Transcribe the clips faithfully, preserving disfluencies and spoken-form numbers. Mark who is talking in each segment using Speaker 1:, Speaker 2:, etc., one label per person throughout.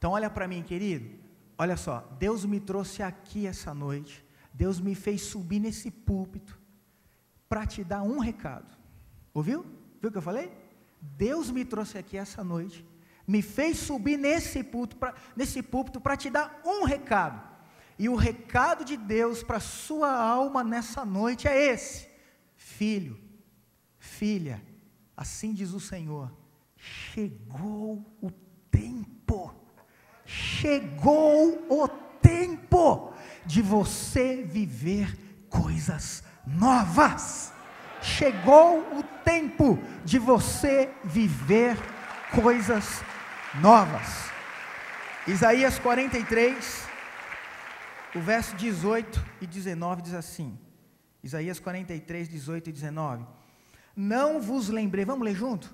Speaker 1: Então olha para mim, querido, olha só, Deus me trouxe aqui essa noite, Deus me fez subir nesse púlpito, para te dar um recado, ouviu? Viu o que eu falei? Deus me trouxe aqui essa noite, me fez subir nesse púlpito, pra, nesse púlpito para te dar um recado, e o recado de Deus para a sua alma nessa noite é esse: filho, filha, assim diz o Senhor, chegou o tempo, chegou o tempo de você viver coisas novas, chegou o tempo de você viver coisas novas. Isaías quarenta e três, o verso dezoito e dezenove diz assim, Isaías quarenta e três, dezoito e dezenove, não vos lembrei, vamos ler junto?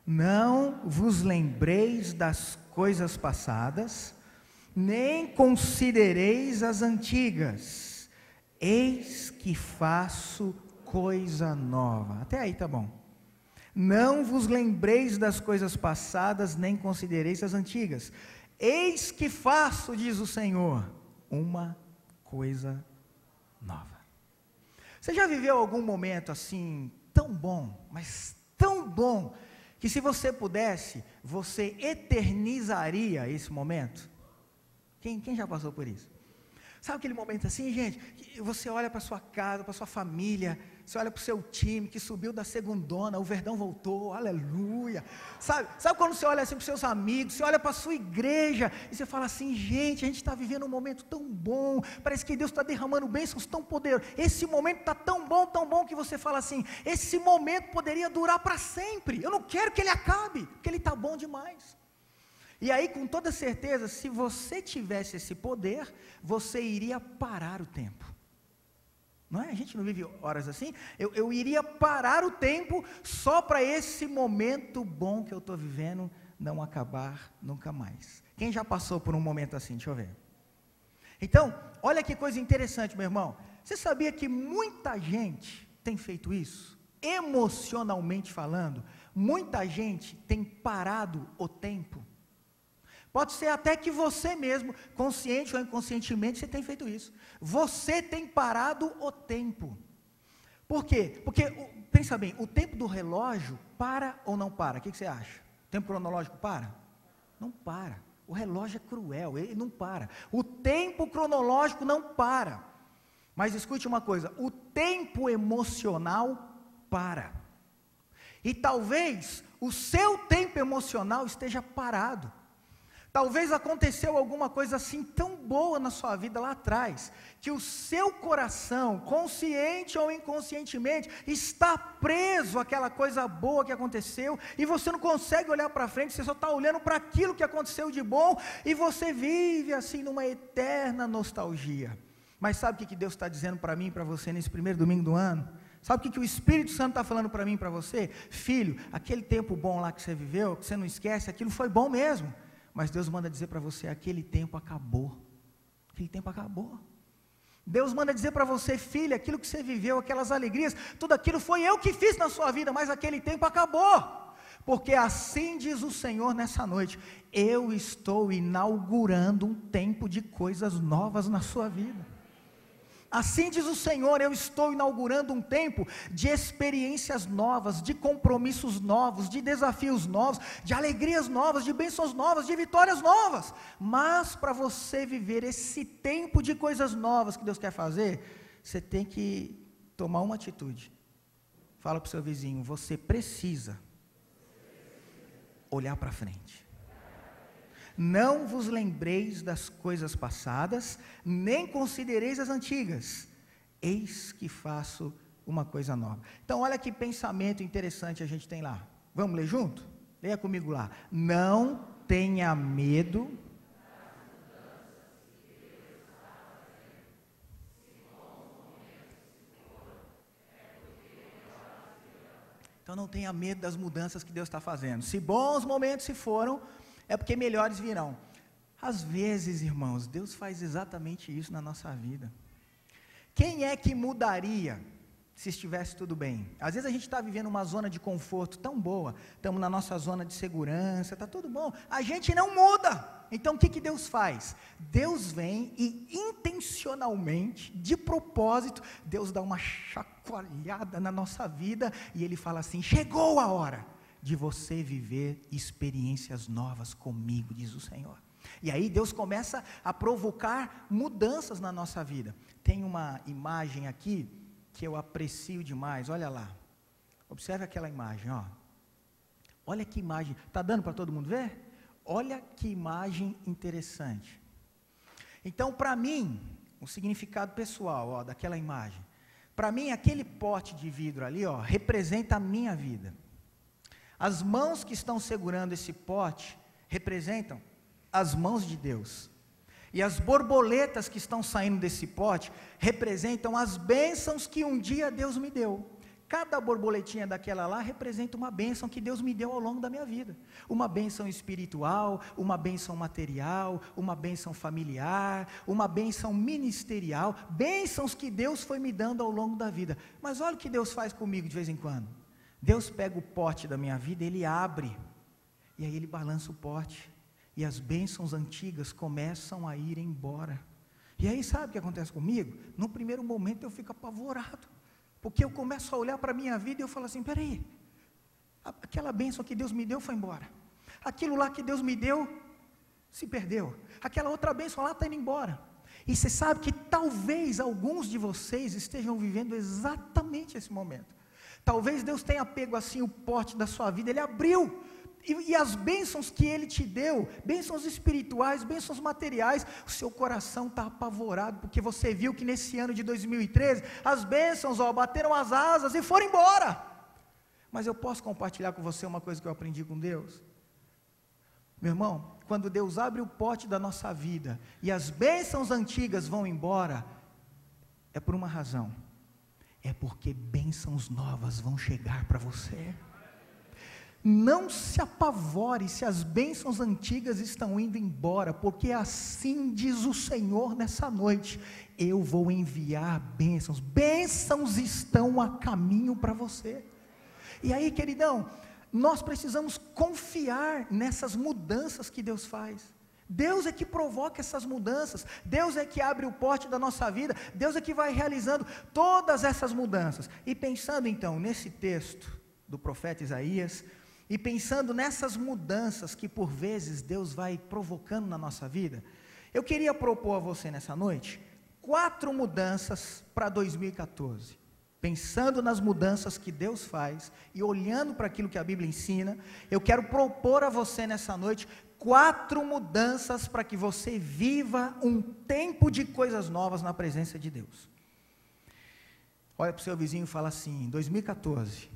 Speaker 1: Não vos lembreis das coisas passadas, nem considereis as antigas, eis que faço coisa nova. Até aí tá bom. Não vos lembreis das coisas passadas, nem considereis as antigas, eis que faço, diz o Senhor, uma coisa nova. Você já viveu algum momento assim, tão bom, mas tão bom, que se você pudesse, você eternizaria esse momento? Quem, quem já passou por isso? Sabe aquele momento assim, gente, que você olha para sua casa, para sua família, você olha para o seu time, que subiu da segundona, o Verdão voltou, aleluia, sabe, sabe quando você olha assim para os seus amigos, você olha para a sua igreja, e você fala assim, gente, a gente está vivendo um momento tão bom, parece que Deus está derramando bênçãos tão poderosos, esse momento está tão bom, tão bom, que você fala assim, esse momento poderia durar para sempre, eu não quero que ele acabe, porque ele está bom demais. E aí, com toda certeza, se você tivesse esse poder, você iria parar o tempo. Não é? A gente não vive horas assim? Eu, eu iria parar o tempo só para esse momento bom que eu estou vivendo não acabar nunca mais. Quem já passou por um momento assim? Deixa eu ver. Então, olha que coisa interessante, meu irmão. Você sabia que muita gente tem feito isso? Emocionalmente falando, muita gente tem parado o tempo. Pode ser até que você mesmo, consciente ou inconscientemente, você tem feito isso. Você tem parado o tempo. Por quê? Porque, pensa bem, o tempo do relógio para ou não para? O que, que você acha? O tempo cronológico para? Não para. O relógio é cruel, ele não para. O tempo cronológico não para. Mas escute uma coisa, o tempo emocional para. E talvez o seu tempo emocional esteja parado. Talvez aconteceu alguma coisa assim tão boa na sua vida lá atrás, que o seu coração, consciente ou inconscientemente, está preso àquela coisa boa que aconteceu, e você não consegue olhar para frente, você só está olhando para aquilo que aconteceu de bom, e você vive assim numa eterna nostalgia. Mas sabe o que Deus está dizendo para mim e para você nesse primeiro domingo do ano? Sabe o que, que o Espírito Santo está falando para mim e para você? Filho, aquele tempo bom lá que você viveu, que você não esquece, aquilo foi bom mesmo. Mas Deus manda dizer para você, aquele tempo acabou, aquele tempo acabou. Deus manda dizer para você, filha, aquilo que você viveu, aquelas alegrias, tudo aquilo foi eu que fiz na sua vida, mas aquele tempo acabou. Porque assim diz o Senhor nessa noite, eu estou inaugurando um tempo de coisas novas na sua vida. Assim diz o Senhor, eu estou inaugurando um tempo de experiências novas, de compromissos novos, de desafios novos, de alegrias novas, de bênçãos novas, de vitórias novas. Mas para você viver esse tempo de coisas novas que Deus quer fazer, você tem que tomar uma atitude. Fala para o seu vizinho, você precisa olhar para frente. Não vos lembreis das coisas passadas, nem considereis as antigas, eis que faço uma coisa nova. Então olha que pensamento interessante a gente tem lá, vamos ler junto? Leia comigo lá, não tenha medo, então não tenha medo das mudanças que Deus está fazendo, se bons momentos se foram, é porque melhores virão. Às vezes, irmãos, Deus faz exatamente isso na nossa vida. Quem é que mudaria se estivesse tudo bem? Às vezes a gente está vivendo uma zona de conforto tão boa, estamos na nossa zona de segurança, está tudo bom, a gente não muda. Então o que, que Deus faz? Deus vem e intencionalmente, de propósito, Deus dá uma chacoalhada na nossa vida e Ele fala assim: chegou a hora de você viver experiências novas comigo, diz o Senhor. E aí Deus começa a provocar mudanças na nossa vida. Tem uma imagem aqui que eu aprecio demais, olha lá. Observe aquela imagem, ó. Olha que imagem, está dando para todo mundo ver? Olha que imagem interessante. Então, para mim, o significado pessoal, ó, daquela imagem. Para mim, aquele pote de vidro ali, ó, representa a minha vida. As mãos que estão segurando esse pote representam as mãos de Deus. E as borboletas que estão saindo desse pote representam as bênçãos que um dia Deus me deu. Cada borboletinha daquela lá representa uma bênção que Deus me deu ao longo da minha vida. Uma bênção espiritual, uma bênção material, uma bênção familiar, uma bênção ministerial, bênçãos que Deus foi me dando ao longo da vida. Mas olha o que Deus faz comigo de vez em quando. Deus pega o pote da minha vida, Ele abre, e aí Ele balança o pote, e as bênçãos antigas começam a ir embora. E aí sabe o que acontece comigo? No primeiro momento eu fico apavorado, porque eu começo a olhar para a minha vida e eu falo assim: peraí, aquela bênção que Deus me deu foi embora, aquilo lá que Deus me deu, se perdeu, aquela outra bênção lá está indo embora. E você sabe que talvez alguns de vocês estejam vivendo exatamente esse momento. Talvez Deus tenha pego assim o pote da sua vida, Ele abriu, e, e as bênçãos que Ele te deu, bênçãos espirituais, bênçãos materiais, o seu coração está apavorado, porque você viu que nesse ano de dois mil e treze, as bênçãos, ó, bateram as asas e foram embora. Mas eu posso compartilhar com você uma coisa que eu aprendi com Deus? Meu irmão, quando Deus abre o pote da nossa vida, e as bênçãos antigas vão embora, é por uma razão, é porque bênçãos novas vão chegar para você. Não se apavore se as bênçãos antigas estão indo embora, porque assim diz o Senhor nessa noite: eu vou enviar bênçãos, bênçãos estão a caminho para você. E aí, queridão, nós precisamos confiar nessas mudanças que Deus faz. Deus é que provoca essas mudanças, Deus é que abre o pote da nossa vida, Deus é que vai realizando todas essas mudanças. E pensando então nesse texto do profeta Isaías, e pensando nessas mudanças que por vezes Deus vai provocando na nossa vida, eu queria propor a você nessa noite, quatro mudanças para dois mil e quatorze, pensando nas mudanças que Deus faz, e olhando para aquilo que a Bíblia ensina, eu quero propor a você nessa noite, quatro mudanças para que você viva um tempo de coisas novas na presença de Deus. Olha para o seu vizinho e fala assim: dois mil e quatorze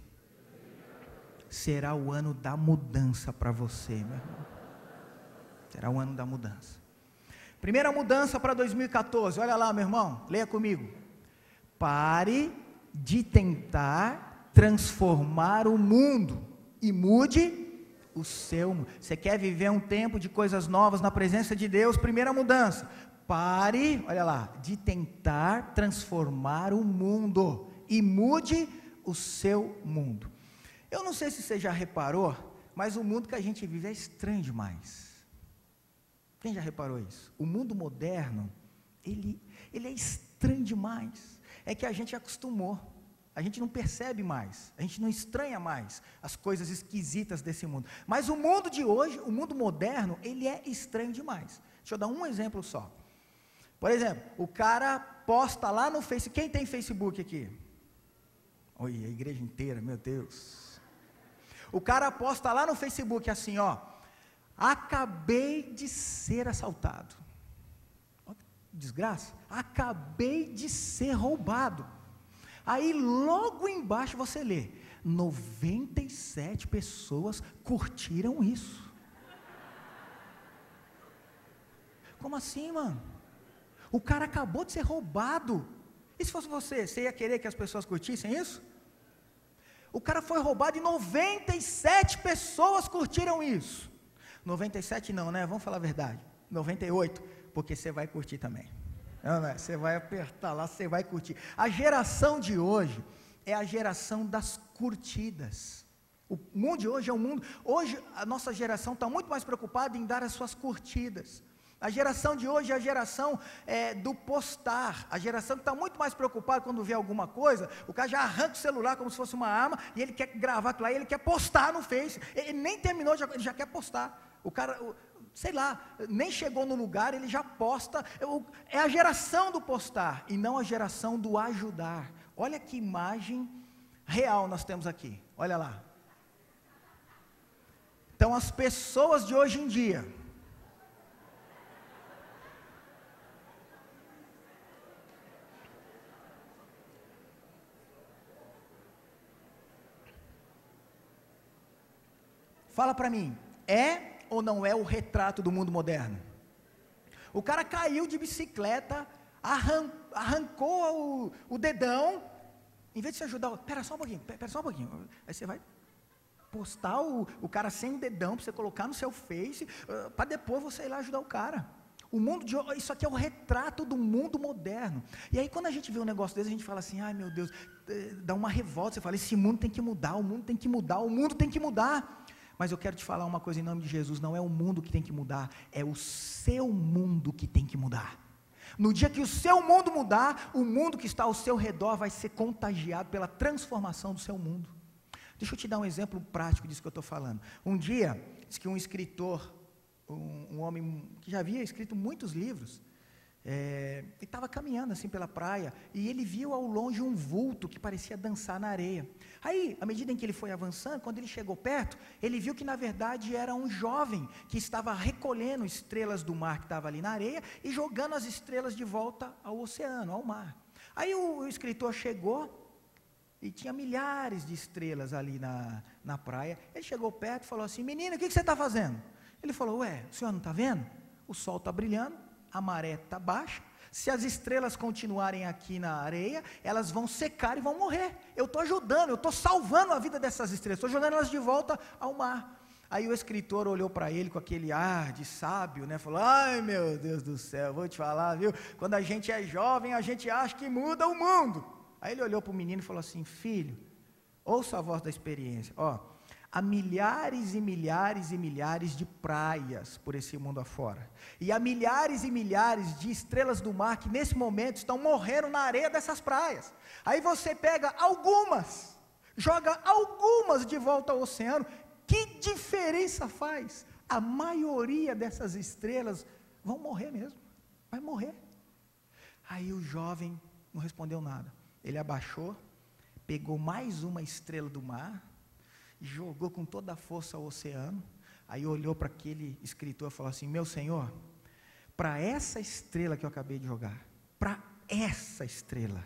Speaker 1: será o ano da mudança para você, meu irmão. Será o ano da mudança. Primeira mudança para dois mil e quatorze, olha lá, meu irmão, leia comigo. Pare de tentar transformar o mundo e mude o seu. Você quer viver um tempo de coisas novas na presença de Deus? Primeira mudança, pare, olha lá, de tentar transformar o mundo e mude o seu mundo. Eu não sei se você já reparou, mas o mundo que a gente vive é estranho demais. Quem já reparou isso? O mundo moderno, ele, ele é estranho demais. É que a gente acostumou, a gente não percebe mais, a gente não estranha mais as coisas esquisitas desse mundo. Mas o mundo de hoje, o mundo moderno, ele é estranho demais. Deixa eu dar um exemplo só. Por exemplo, o cara posta lá no Facebook. Quem tem Facebook aqui? Oi, a igreja inteira, meu Deus. O cara posta lá no Facebook assim, ó: acabei de ser assaltado. Ó, que desgraça. Acabei de ser roubado. Aí logo embaixo você lê: noventa e sete pessoas curtiram isso. Como assim, mano? O cara acabou de ser roubado. E se fosse você, você ia querer que as pessoas curtissem isso? O cara foi roubado e noventa e sete pessoas curtiram isso. noventa e sete não, né? Vamos falar a verdade. noventa e oito, porque você vai curtir também. Não, não, você vai apertar lá, você vai curtir. A geração de hoje é a geração das curtidas. O mundo de hoje é um mundo, hoje a nossa geração está muito mais preocupada em dar as suas curtidas. A geração de hoje é a geração é, do postar, a geração que está muito mais preocupada quando vê alguma coisa, o cara já arranca o celular como se fosse uma arma, e ele quer gravar aquilo lá, e ele quer postar no Face, ele nem terminou, já, ele já quer postar, o cara, sei lá, nem chegou no lugar, ele já posta, é a geração do postar, e não a geração do ajudar. Olha que imagem real nós temos aqui, olha lá. Então as pessoas de hoje em dia, fala para mim, é ou não é o retrato do mundo moderno? O cara caiu de bicicleta, arran, arrancou o, o dedão, em vez de se ajudar, pera só um pouquinho, pera só um pouquinho, aí você vai postar o, o cara sem o dedão, para você colocar no seu Face, uh, para depois você ir lá ajudar o cara. O mundo de hoje, isso aqui é o retrato do mundo moderno. E aí quando a gente vê um negócio desse, a gente fala assim, ai meu Deus, dá uma revolta, você fala, esse mundo tem que mudar, o mundo tem que mudar, o mundo tem que mudar. Mas eu quero te falar uma coisa em nome de Jesus, não é o mundo que tem que mudar, é o seu mundo que tem que mudar. No dia que o seu mundo mudar, o mundo que está ao seu redor vai ser contagiado pela transformação do seu mundo. Deixa eu te dar um exemplo prático disso que eu estou falando. Um dia, diz que um escritor, um, um homem que já havia escrito muitos livros, é, ele estava caminhando assim pela praia, e ele viu ao longe um vulto que parecia dançar na areia. Aí, à medida em que ele foi avançando, quando ele chegou perto, ele viu que na verdade era um jovem, que estava recolhendo estrelas do mar que estava ali na areia, e jogando as estrelas de volta ao oceano, ao mar. Aí o, o escritor chegou, e tinha milhares de estrelas ali na, na praia. Ele chegou perto e falou assim, menino, o que, que você está fazendo? Ele falou, ué, o senhor não está vendo? O sol está brilhando, a maré está baixa, se as estrelas continuarem aqui na areia, elas vão secar e vão morrer. Eu estou ajudando, eu estou salvando a vida dessas estrelas, estou jogando elas de volta ao mar. Aí o escritor olhou para ele com aquele ar de sábio, né? Falou, ai meu Deus do céu, vou te falar, viu? Quando a gente é jovem, a gente acha que muda o mundo. Aí ele olhou para o menino e falou assim, filho, ouça a voz da experiência, ó, há milhares e milhares e milhares de praias por esse mundo afora, e há milhares e milhares de estrelas do mar que nesse momento estão morrendo na areia dessas praias. Aí você pega algumas, joga algumas de volta ao oceano, que diferença faz? A maioria dessas estrelas vão morrer mesmo, vai morrer. Aí o jovem não respondeu nada. Ele abaixou, pegou mais uma estrela do mar, jogou com toda a força ao oceano, aí olhou para aquele escritor e falou assim, meu senhor, para essa estrela que eu acabei de jogar, para essa estrela,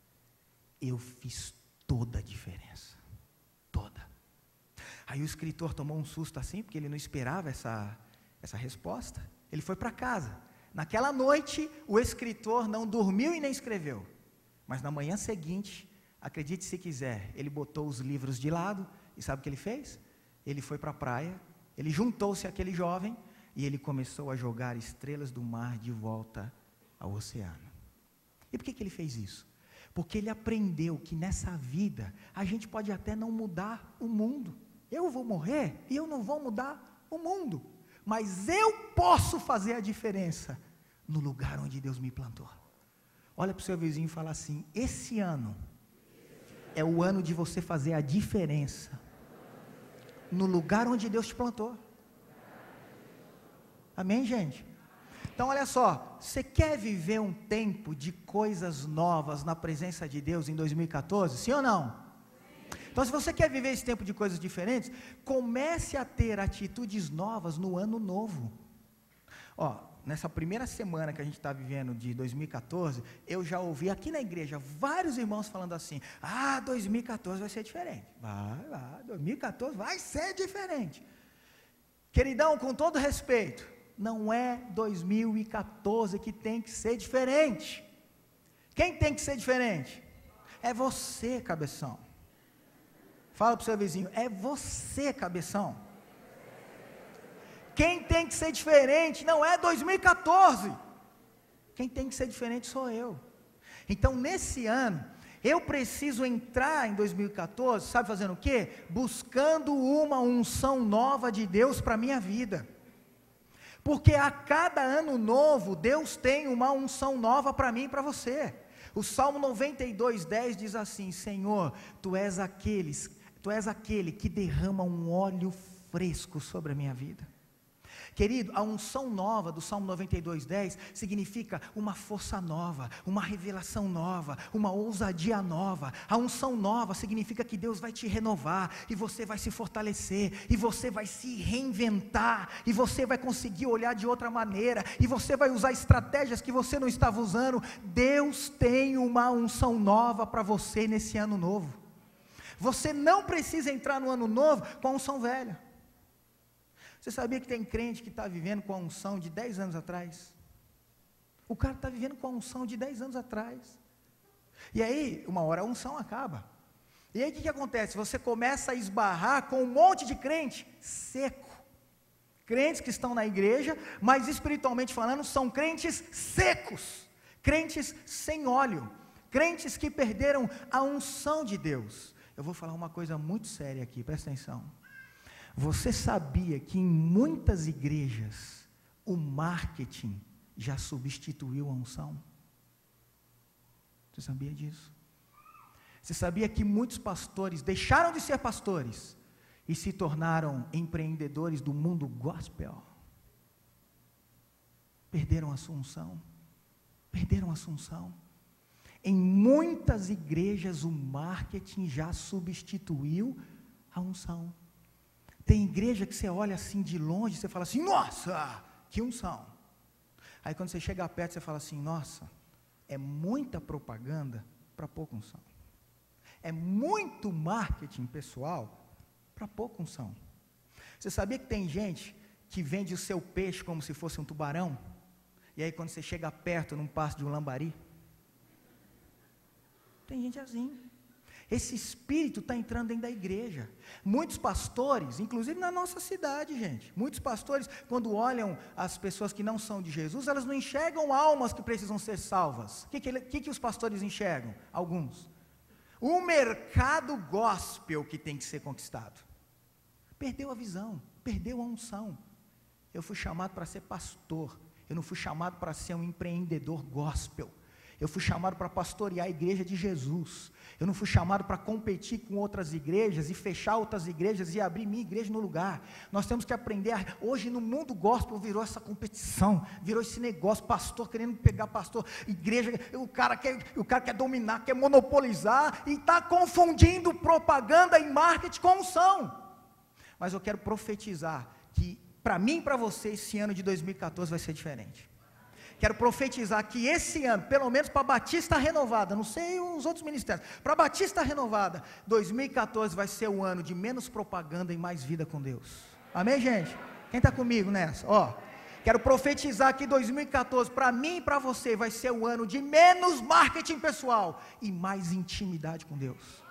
Speaker 1: eu fiz toda a diferença, toda. Aí o escritor tomou um susto assim, porque ele não esperava essa, essa resposta, ele foi para casa. Naquela noite, o escritor não dormiu e nem escreveu. Mas na manhã seguinte, acredite se quiser, ele botou os livros de lado, e sabe o que ele fez? Ele foi para a praia, ele juntou-se àquele jovem, e ele começou a jogar estrelas do mar de volta ao oceano. E por que que ele fez isso? Porque ele aprendeu que nessa vida, a gente pode até não mudar o mundo. Eu vou morrer, e eu não vou mudar o mundo. Mas eu posso fazer a diferença, no lugar onde Deus me plantou. Olha para o seu vizinho e fala assim, esse ano é o ano de você fazer a diferença no lugar onde Deus te plantou. Amém, gente? Então olha só, você quer viver um tempo de coisas novas na presença de Deus em dois mil e quatorze? Sim ou não? Então se você quer viver esse tempo de coisas diferentes, comece a ter atitudes novas no ano novo. Ó, nessa primeira semana que a gente está vivendo de dois mil e quatorze, eu já ouvi aqui na igreja vários irmãos falando assim, ah, dois mil e quatorze vai ser diferente, vai, vai, dois mil e quatorze vai ser diferente. Queridão, com todo respeito, não é dois mil e quatorze que tem que ser diferente. Quem tem que ser diferente? É você, cabeção. Fala para o seu vizinho, é você, cabeção. Quem tem que ser diferente não é dois mil e quatorze. Quem tem que ser diferente sou eu. Então, nesse ano, Eu preciso entrar em dois mil e quatorze, sabe fazendo o quê? Buscando uma unção nova de Deus para a minha vida. Porque a cada ano novo, Deus tem uma unção nova para mim e para você. O Salmo noventa e dois, dez diz assim: Senhor, Tu és aqueles, Tu és aquele que derrama um óleo fresco sobre a minha vida. Querido, a unção nova do Salmo noventa e dois, dez significa uma força nova, uma revelação nova, uma ousadia nova. A unção nova significa que Deus vai te renovar, e você vai se fortalecer, e você vai se reinventar, e você vai conseguir olhar de outra maneira, e você vai usar estratégias que você não estava usando. Deus tem uma unção nova para você nesse ano novo. Você não precisa entrar no ano novo com a unção velha. Você sabia que tem crente que está vivendo com a unção de dez anos atrás? O cara está vivendo com a unção de dez anos atrás. E aí, uma hora a unção acaba. E aí o que, que acontece? Você começa a esbarrar com um monte de crente seco. Crentes que estão na igreja, mas espiritualmente falando, são crentes secos. Crentes sem óleo. Crentes que perderam a unção de Deus. Eu vou falar uma coisa muito séria aqui, presta atenção. Você sabia que em muitas igrejas o marketing já substituiu a unção? Você sabia disso? Você sabia que muitos pastores deixaram de ser pastores e se tornaram empreendedores do mundo gospel? Perderam a sua unção. Perderam a sua unção. Em muitas igrejas o marketing já substituiu a unção. Tem igreja que você olha assim de longe, você fala assim: nossa, que unção. Aí quando você chega perto, você fala assim: nossa, é muita propaganda para pouca unção. É muito marketing pessoal para pouca unção. Você sabia que tem gente que vende o seu peixe como se fosse um tubarão? E aí quando você chega perto, num passo de um lambari? Tem gente assim. Esse espírito está entrando dentro da igreja. Muitos pastores, inclusive na nossa cidade, gente, muitos pastores, quando olham as pessoas que não são de Jesus, elas não enxergam almas que precisam ser salvas. O que, que, que, que os pastores enxergam? Alguns. O mercado gospel que tem que ser conquistado. Perdeu a visão, perdeu a unção. Eu fui chamado para ser pastor, eu não fui chamado para ser um empreendedor gospel. Eu fui chamado para pastorear a igreja de Jesus. Eu não fui chamado para competir com outras igrejas e fechar outras igrejas e abrir minha igreja no lugar. Nós temos que aprender. A, hoje no mundo gospel virou essa competição, virou esse negócio, pastor querendo pegar pastor, igreja, o cara quer, o cara quer dominar, quer monopolizar e está confundindo propaganda e marketing com unção. Mas eu quero profetizar que para mim e para você esse ano de dois mil e quatorze vai ser diferente. Quero profetizar que esse ano, pelo menos para a Batista Renovada, não sei os outros ministérios, para a Batista Renovada, dois mil e quatorze vai ser o ano de menos propaganda e mais vida com Deus. Amém, gente? Quem está comigo nessa? Ó, quero profetizar que dois mil e quatorze, para mim e para você, vai ser o ano de menos marketing pessoal e mais intimidade com Deus.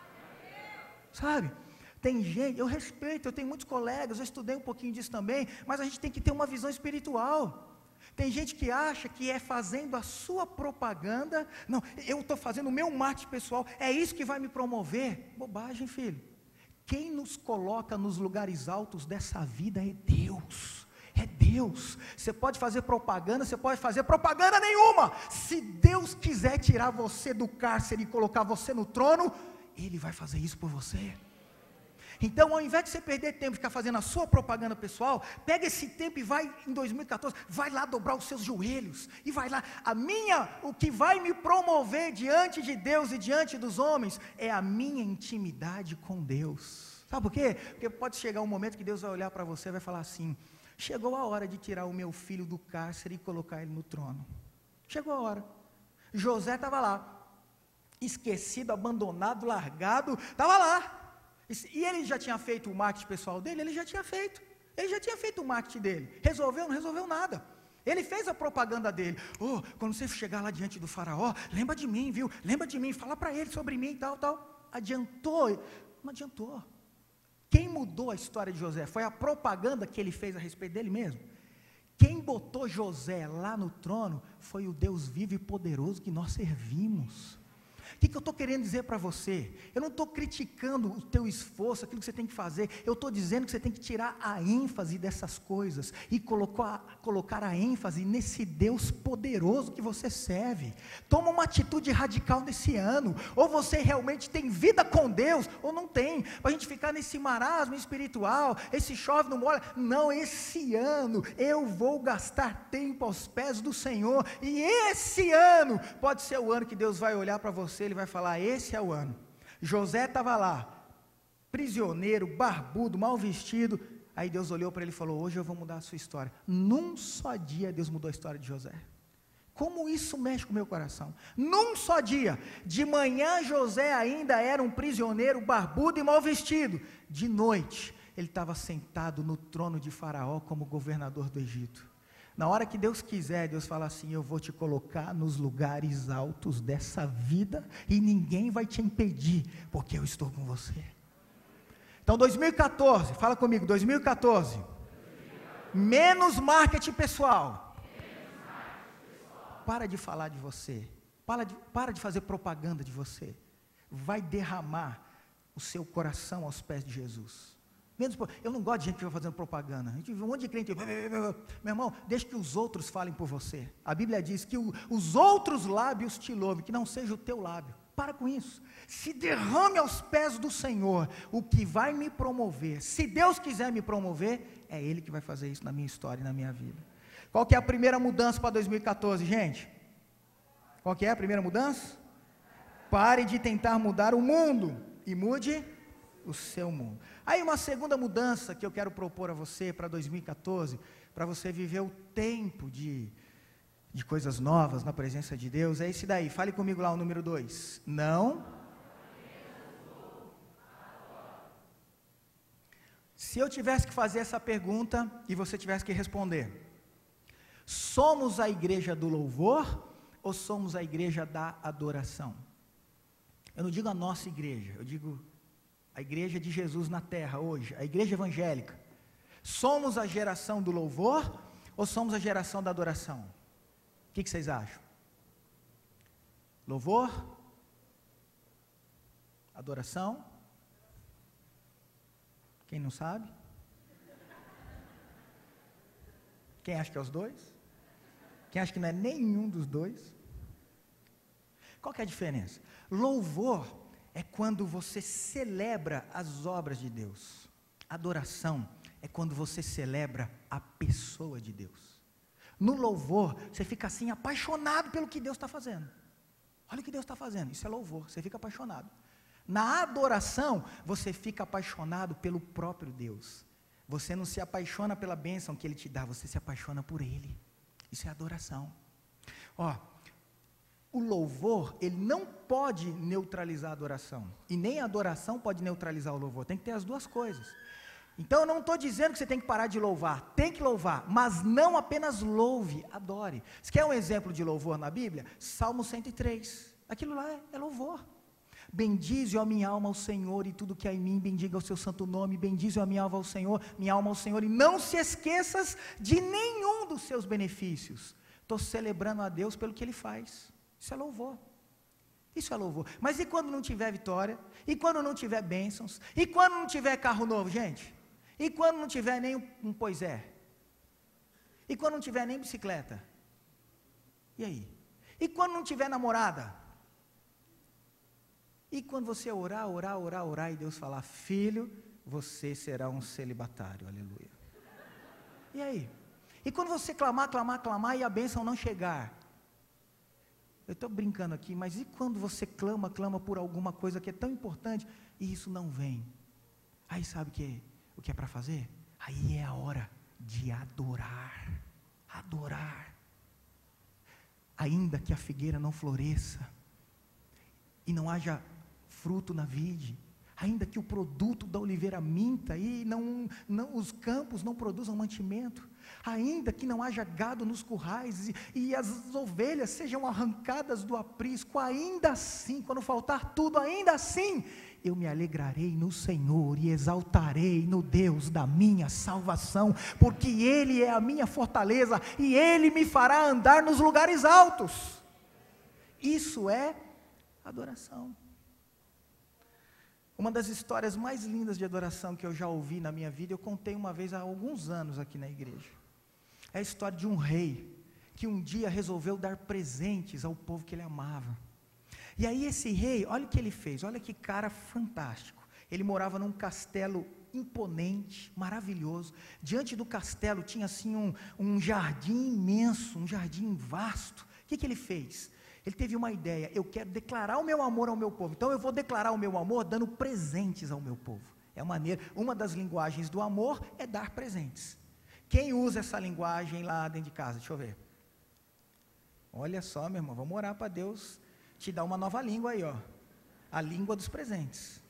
Speaker 1: Sabe? Tem gente, eu respeito, eu tenho muitos colegas, eu estudei um pouquinho disso também, mas a gente tem que ter uma visão espiritual. Tem gente que acha que é fazendo a sua propaganda, não, eu estou fazendo o meu marketing pessoal, é isso que vai me promover. Bobagem, filho. Quem nos coloca nos lugares altos dessa vida é Deus. É Deus. Você pode fazer propaganda, você pode fazer propaganda nenhuma. Se Deus quiser tirar você do cárcere e colocar você no trono, Ele vai fazer isso por você. Então, ao invés de você perder tempo e ficar fazendo a sua propaganda pessoal, pega esse tempo e vai em dois mil e quatorze, vai lá dobrar os seus joelhos, e vai lá, a minha, o que vai me promover diante de Deus e diante dos homens, é a minha intimidade com Deus. Sabe por quê? Porque pode chegar um momento que Deus vai olhar para você e vai falar assim: chegou a hora de tirar o meu filho do cárcere e colocar ele no trono. Chegou a hora. José estava lá, esquecido, abandonado, largado, estava lá. E ele já tinha feito o marketing pessoal dele? Ele já tinha feito. Ele já tinha feito o marketing dele. Resolveu? Não resolveu nada. Ele fez a propaganda dele. Oh, quando você chegar lá diante do faraó, lembra de mim, viu? Lembra de mim, fala para ele sobre mim e tal, tal. Adiantou? Não adiantou. Quem mudou a história de José? Foi a propaganda que ele fez a respeito dele mesmo. Quem botou José lá no trono foi o Deus vivo e poderoso que nós servimos. O que, que eu estou querendo dizer para você? Eu não estou criticando o teu esforço, aquilo que você tem que fazer, eu estou dizendo que você tem que tirar a ênfase dessas coisas, e colocar, colocar a ênfase nesse Deus poderoso que você serve. Toma uma atitude radical nesse ano, ou você realmente tem vida com Deus, ou não tem, para a gente ficar nesse marasmo espiritual, esse chove não molha. Não, esse ano, eu vou gastar tempo aos pés do Senhor, e esse ano, pode ser o ano que Deus vai olhar para você, Ele vai falar, esse é o ano. José estava lá, prisioneiro, barbudo, mal vestido, aí Deus olhou para ele e falou, hoje eu vou mudar a sua história. Num só dia Deus mudou a história de José. Como isso mexe com o meu coração? Num só dia, de manhã José ainda era um prisioneiro, barbudo e mal vestido, de noite ele estava sentado no trono de Faraó como governador do Egito. Na hora que Deus quiser, Deus fala assim, eu vou te colocar nos lugares altos dessa vida, e ninguém vai te impedir, porque eu estou com você. Então dois mil e quatorze, fala comigo, dois mil e quatorze, menos marketing pessoal, para de falar de você, para de, para de fazer propaganda de você, vai derramar o seu coração aos pés de Jesus. Eu não gosto de gente que fica fazendo propaganda. A gente vê um monte de crente, meu irmão, deixa que os outros falem por você. A Bíblia diz que o, os outros lábios te louvem, que não seja o teu lábio. Para com isso. Se derrame aos pés do Senhor, o que vai me promover. Se Deus quiser me promover, é Ele que vai fazer isso na minha história e na minha vida. Qual que é a primeira mudança para dois mil e quatorze, gente? Qual que é a primeira mudança? Pare de tentar mudar o mundo e mude o seu mundo. Aí uma segunda mudança que eu quero propor a você para dois mil e quatorze, para você viver o tempo de, de coisas novas na presença de Deus, é esse daí. Fale comigo lá o número dois. Não. Se eu tivesse que fazer essa pergunta e você tivesse que responder, somos a igreja do louvor ou somos a igreja da adoração? Eu não digo a nossa igreja, eu digo a igreja de Jesus na terra hoje, a igreja evangélica. Somos a geração do louvor ou somos a geração da adoração? O que, que vocês acham? Louvor? Adoração? Quem não sabe? Quem acha que é os dois? Quem acha que não é nenhum dos dois? Qual que é a diferença? Louvor é quando você celebra as obras de Deus. Adoração é quando você celebra a pessoa de Deus. No louvor, você fica assim apaixonado pelo que Deus está fazendo. Olha o que Deus está fazendo, isso é louvor, você fica apaixonado. Na adoração, você fica apaixonado pelo próprio Deus. Você não se apaixona pela bênção que Ele te dá, você se apaixona por Ele. Isso é adoração. Ó, o louvor, ele não pode neutralizar a adoração, e nem a adoração pode neutralizar o louvor, tem que ter as duas coisas. Então eu não estou dizendo que você tem que parar de louvar, tem que louvar, mas não apenas louve, adore. Você quer um exemplo de louvor na Bíblia? Salmo cento e três, aquilo lá é, é louvor. Bendize, ó minha alma, ao Senhor, e tudo que há em mim, bendiga o seu santo nome. Bendize, ó minha alma, ao Senhor, minha alma ao Senhor, e não se esqueças de nenhum dos seus benefícios. Estou celebrando a Deus pelo que Ele faz. Isso é louvor, isso é louvor. Mas e quando não tiver vitória? E quando não tiver bênçãos? E quando não tiver carro novo, gente? E quando não tiver nem um, um pois é? E quando não tiver nem bicicleta? E aí? E quando não tiver namorada? E quando você orar, orar, orar, orar, e Deus falar, filho, você será um celibatário, aleluia. E aí? E quando você clamar, clamar, clamar, e a bênção não chegar? Eu estou brincando aqui, mas e quando você clama, clama por alguma coisa que é tão importante, e isso não vem? Aí sabe o que, o que é para fazer? Aí é a hora de adorar, adorar. Ainda que a figueira não floresça, e não haja fruto na vide, ainda que o produto da oliveira minta, e não, não, os campos não produzam mantimento, ainda que não haja gado nos currais, e, e as ovelhas sejam arrancadas do aprisco, ainda assim, quando faltar tudo, ainda assim, eu me alegrarei no Senhor, e exaltarei no Deus da minha salvação, porque Ele é a minha fortaleza, e Ele me fará andar nos lugares altos. Isso é Adoração. Uma das histórias mais lindas de adoração que eu já ouvi na minha vida, eu contei uma vez há alguns anos aqui na igreja. É a história de um rei, que um dia resolveu dar presentes ao povo que ele amava. E aí esse rei, olha o que ele fez, olha que cara fantástico. Ele morava num castelo imponente, maravilhoso. Diante do castelo tinha assim um, um jardim imenso, um jardim vasto. O que, que ele fez? Ele teve uma ideia, eu quero declarar o meu amor ao meu povo, então eu vou declarar o meu amor dando presentes ao meu povo. É uma maneira, uma das linguagens do amor é dar presentes. Quem usa essa linguagem lá dentro de casa? Deixa eu ver. Olha só, meu irmão, vamos orar para Deus te dar uma nova língua aí, ó. A língua dos presentes.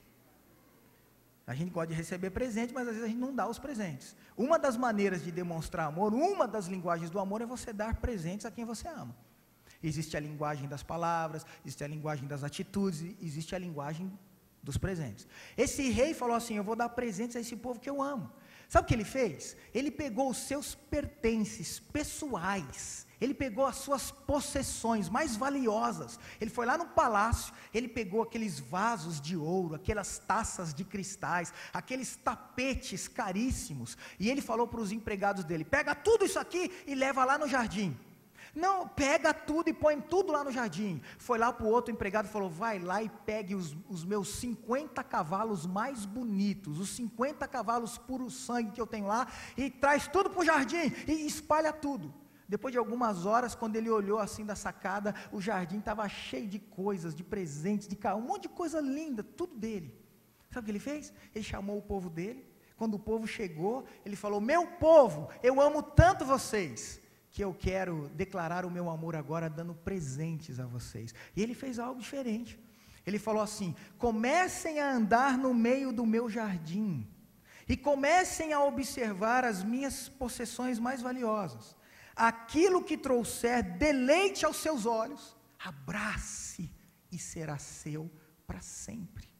Speaker 1: A gente gosta de receber presente, mas às vezes a gente não dá os presentes. Uma das maneiras de demonstrar amor, uma das linguagens do amor é você dar presentes a quem você ama. Existe a linguagem das palavras, existe a linguagem das atitudes, existe a linguagem dos presentes. Esse rei falou assim, eu vou dar presentes a esse povo que eu amo. Sabe o que ele fez? Ele pegou os seus pertences pessoais, ele pegou as suas possessões mais valiosas, ele foi lá no palácio, ele pegou aqueles vasos de ouro, aquelas taças de cristais, aqueles tapetes caríssimos, e ele falou para os empregados dele, pega tudo isso aqui e leva lá no jardim. Não, pega tudo e põe tudo lá no jardim. Foi lá para o outro empregado e falou, vai lá e pegue os, os meus cinquenta cavalos mais bonitos, os cinquenta cavalos puro sangue que eu tenho lá, e traz tudo para o jardim, e espalha tudo. Depois de algumas horas, quando ele olhou assim da sacada, o jardim estava cheio de coisas, de presentes, de carro, um monte de coisa linda, tudo dele. Sabe o que ele fez? Ele chamou o povo dele, quando o povo chegou, ele falou, meu povo, eu amo tanto vocês, que eu quero declarar o meu amor agora dando presentes a vocês. E ele fez algo diferente. Ele falou assim, comecem a andar no meio do meu jardim, e comecem a observar as minhas possessões mais valiosas. Aquilo que trouxer deleite aos seus olhos, abrace e será seu para sempre.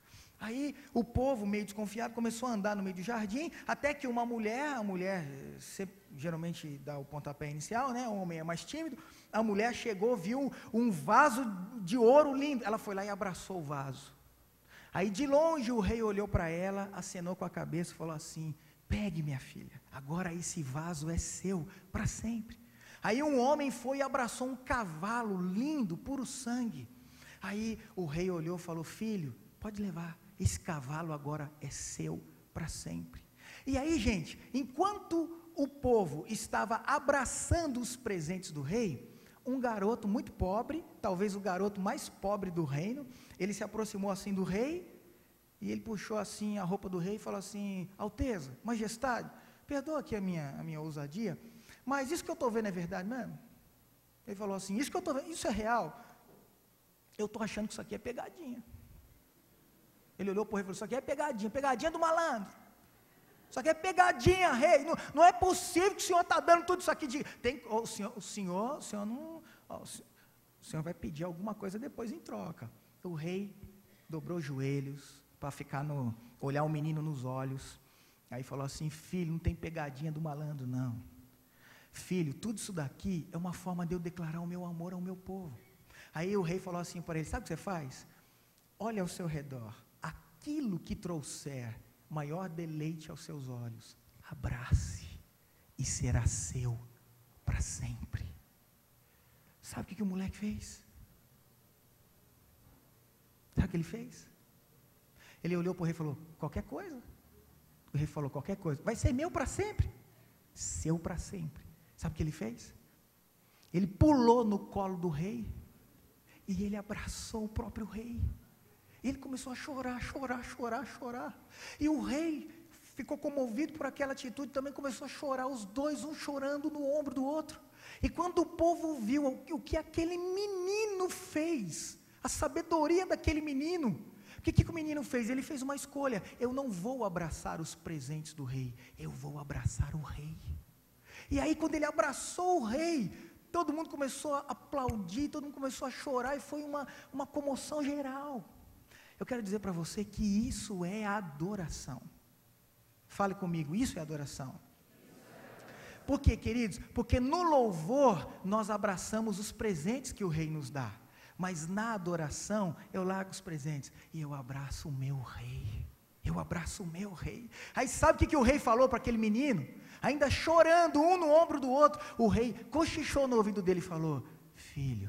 Speaker 1: Aí o povo, meio desconfiado, começou a andar no meio do jardim, até que uma mulher, a mulher sempre, geralmente dá o pontapé inicial, né? O homem é mais tímido, a mulher chegou, viu um vaso de ouro lindo, ela foi lá e abraçou o vaso. Aí de longe o rei olhou para ela, acenou com a cabeça e falou assim, pegue minha filha, agora esse vaso é seu para sempre. Aí um homem foi e abraçou um cavalo lindo, puro sangue. Aí o rei olhou e falou, filho, pode levar, esse cavalo agora é seu para sempre. E aí, gente, enquanto o povo estava abraçando os presentes do rei, um garoto muito pobre, talvez o garoto mais pobre do reino, ele se aproximou assim do rei, e ele puxou assim a roupa do rei e falou assim, Alteza, Majestade, perdoa aqui a minha, a minha ousadia, mas isso que eu estou vendo é verdade mesmo? Ele falou assim, isso que eu estou vendo, isso é real? Eu estou achando que isso aqui é pegadinha. Ele olhou para o rei e falou, isso aqui é pegadinha, pegadinha do malandro. Isso aqui é pegadinha, rei, não, não é possível que o senhor está dando tudo isso aqui de... Tem, oh, o, senhor, o senhor, o senhor não... Oh, o, senhor, o senhor vai pedir alguma coisa depois em troca. O rei dobrou os joelhos, para ficar no... olhar o menino nos olhos, aí falou assim, filho, não tem pegadinha do malandro não. Filho, tudo isso daqui é uma forma de eu declarar o meu amor ao meu povo. Aí o rei falou assim para ele, sabe o que você faz? Olha ao seu redor, aquilo que trouxer maior deleite aos seus olhos, abrace e será seu para sempre. Sabe o que, que o moleque fez? Sabe o que ele fez? Ele olhou para o rei e falou, qualquer coisa. O rei falou, qualquer coisa, vai ser meu para sempre, seu para sempre. Sabe o que ele fez? Ele pulou no colo do rei, e ele abraçou o próprio rei. Ele começou a chorar, chorar, chorar, chorar. E o rei ficou comovido por aquela atitude, também começou a chorar, os dois, um chorando no ombro do outro. E quando o povo viu o que aquele menino fez, a sabedoria daquele menino, o que, que o menino fez? Ele fez uma escolha, eu não vou abraçar os presentes do rei, eu vou abraçar o rei. E aí quando ele abraçou o rei, todo mundo começou a aplaudir, todo mundo começou a chorar, e foi uma, uma comoção geral. Eu quero dizer para você que isso é adoração. Fale comigo, isso é adoração. Por quê, queridos? Porque no louvor nós abraçamos os presentes que o rei nos dá. mas na adoração eu largo os presentes e eu abraço o meu rei. Eu abraço o meu rei. Aí sabe o que, que o rei falou para aquele menino? Ainda chorando, um no ombro do outro, o rei cochichou no ouvido dele e falou: filho,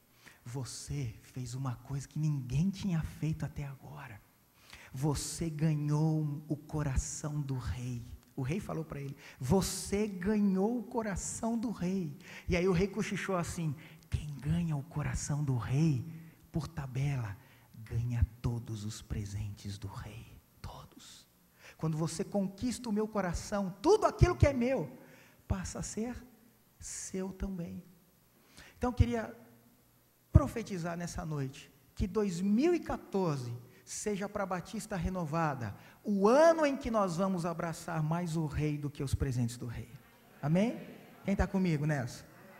Speaker 1: você fez uma coisa que ninguém tinha feito até agora. Você ganhou o coração do rei. O rei falou para ele: você ganhou o coração do rei. E aí o rei cochichou assim: quem ganha o coração do rei, por tabela, ganha todos os presentes do rei. Todos. Quando você conquista o meu coração, tudo aquilo que é meu, passa a ser seu também. Então eu queria profetizar nessa noite, que dois mil e quatorze seja para a Batista Renovada, o ano em que nós vamos abraçar mais o rei do que os presentes do rei. Amém? Quem está comigo nessa?